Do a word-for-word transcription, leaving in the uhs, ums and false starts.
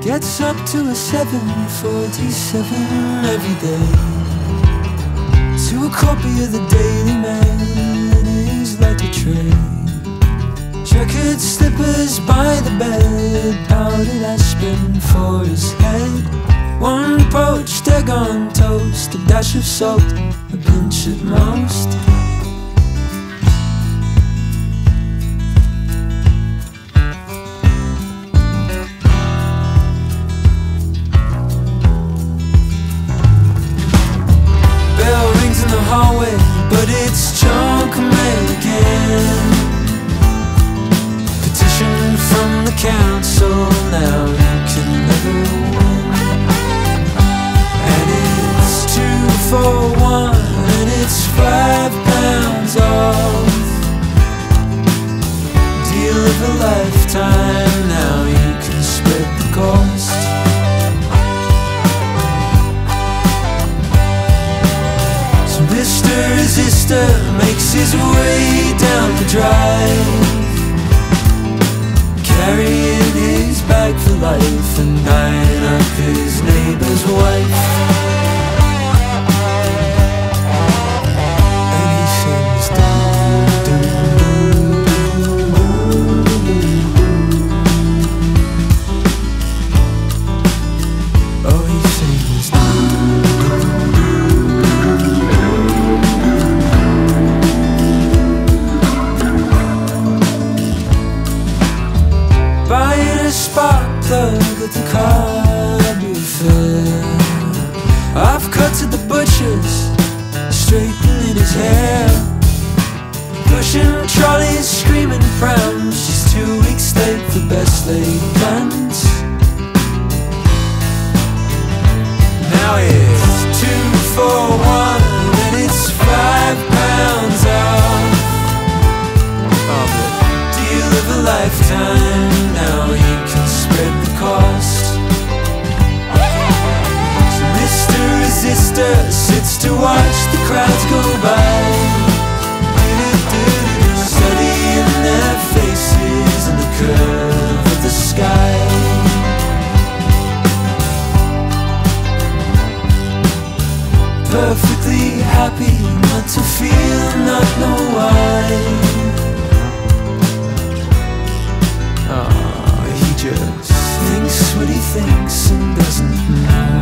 Gets up to a seven forty-seven every day, to a copy of the Daily Mail in his letter tray. Checkered slippers by the bed, powdered aspirin for his head. One poached egg on toast, a dash of salt, a pinch at most. Bell rings in the hallway, but it's junk mail again. Petition from the council, now you can never win. And it's two for one, and it's five pounds off. Deal of a lifetime, now you can spread the cost. So Mr Resistor makes his way down the drive, carrying his bag for life and eyeing up his neighbour's wife. And he sings doo doo doo. Oh, he sings buying a spark plug at the Abbey fair. I've cut to the butcher's, straightening his hair. Pushing trolleys, screaming prams, she's two weeks late for best laid plans. Now it's two for one, and it's five pounds off. Oh, but deal of a lifetime, now you can spread the cost. So Mr Resistor sits to watch the crowds go by, studying their faces and the curve of the sky. Perfectly happy not to feel, not know why. Just thinks what he thinks and doesn't know.